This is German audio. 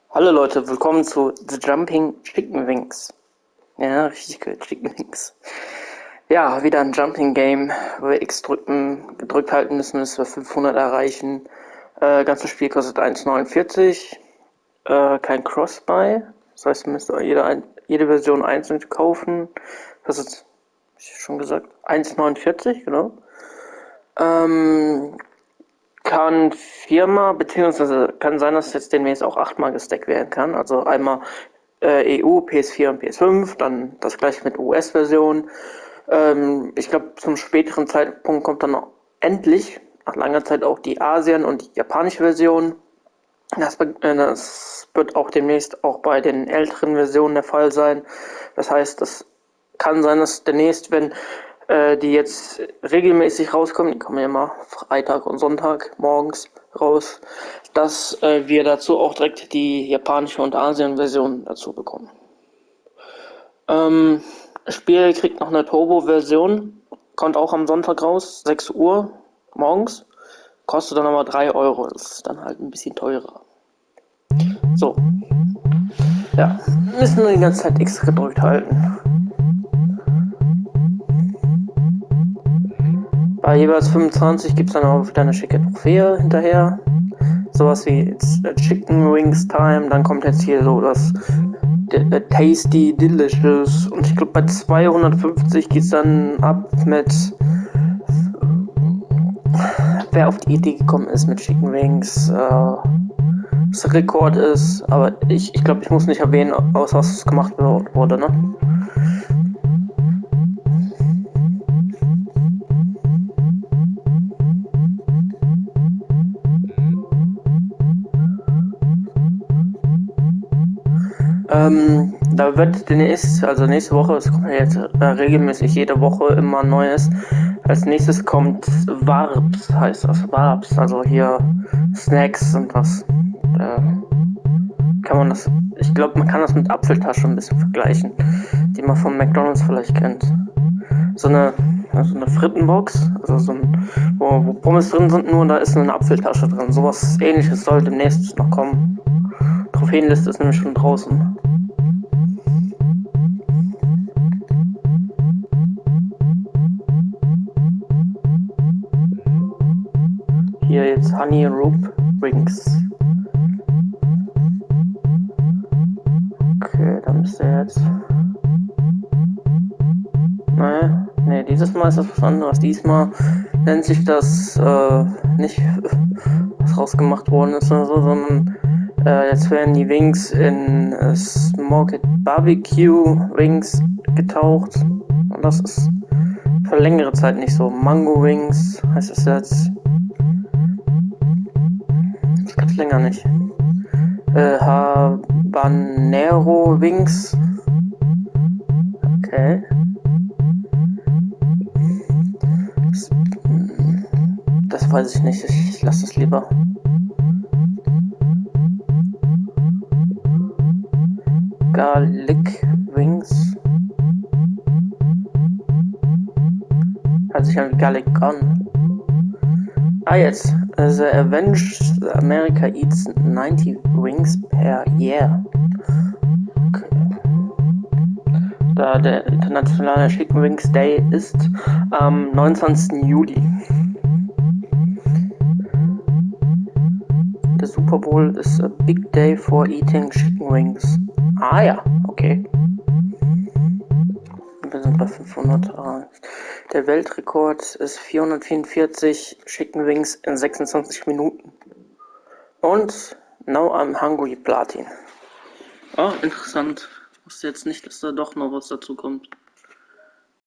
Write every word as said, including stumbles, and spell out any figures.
Hallo Leute, willkommen zu The Jumping Chicken Wings. Ja, richtig gehört, Chicken Wings. Ja, wieder ein Jumping Game, wo wir X drücken, gedrückt halten müssen, bis wir fünfhundert erreichen. Äh, ganzes Spiel kostet eins neunundvierzig. Äh, kein Cross-Buy. Das heißt, ihr müsst jede, jede Version einzeln kaufen. Das ist, hab ich schon gesagt, eins neunundvierzig, genau. Ähm, kann viermal, beziehungsweise kann sein, dass jetzt demnächst auch achtmal gestackt werden kann. Also einmal äh, E U, P S vier und P S fünf, dann das gleiche mit U S-Version. Ähm, ich glaube, zum späteren Zeitpunkt kommt dann endlich, nach langer Zeit, auch die Asien- und die japanische Version. Das, äh, das wird auch demnächst auch bei den älteren Versionen der Fall sein. Das heißt, das kann sein, dass demnächst, wenn äh, die jetzt regelmäßig rauskommen, die kommen ja immer Freitag und Sonntag morgens raus, dass äh, wir dazu auch direkt die japanische und Asien-Version dazu bekommen. Ähm, das Spiel kriegt noch eine Turbo-Version, kommt auch am Sonntag raus, sechs Uhr morgens, kostet dann aber drei Euro, das ist dann halt ein bisschen teurer. So, ja, müssen wir die ganze Zeit X gedrückt halten. Bei jeweils fünfundzwanzig gibt es dann auch wieder eine schicke Trophäe hinterher. Sowas wie jetzt Chicken Wings Time, dann kommt jetzt hier so das äh, Tasty Delicious und ich glaube bei zweihundertfünfzig geht es dann ab mit, wer auf die Idee gekommen ist mit Chicken Wings, äh, was Rekord ist, aber ich, ich glaube, ich muss nicht erwähnen, aus was es gemacht wurde, ne? Ähm, da wird demnächst, also nächste Woche, es kommt ja jetzt äh, regelmäßig jede Woche immer Neues. Als nächstes kommt Warps, heißt das. Warps, also hier Snacks und was. Äh, kann man das, ich glaube, man kann das mit Apfeltasche ein bisschen vergleichen, die man von McDonald's vielleicht kennt. So eine, so eine Frittenbox, also so ein, wo, wo Pommes drin sind, nur da ist eine Apfeltasche drin. Sowas ähnliches soll demnächst noch kommen. Trophäenliste ist nämlich schon draußen. Hier jetzt Honey Rope Rings. Okay, da müsste jetzt. Naja, nee, dieses Mal ist das was anderes. Diesmal nennt sich das äh, nicht, was rausgemacht worden ist oder so, sondern äh, jetzt werden die Wings in äh, Smoked Barbecue Wings getaucht. Und das ist für längere Zeit nicht so. Mango Wings heißt es jetzt. Das gab's länger nicht. Äh, Habanero Wings. Okay. Das, das weiß ich nicht. Ich, ich lasse das lieber. Garlic Wings. Hört sich an wie Garlic Gun. Ah, jetzt. The Avenged America eats ninety wings per year. Okay. Da der internationale Chicken Wings Day ist am neunundzwanzigsten Juli. Der Super Bowl ist a big day for eating chicken wings. Ah ja, okay. Wir sind bei fünfhundert. Der Weltrekord ist vierhundertvierundvierzig Chicken Wings in sechsundzwanzig Minuten. Und now I'm hungry Platin. Ah, interessant. Ich wusste jetzt nicht, dass da doch noch was dazu kommt.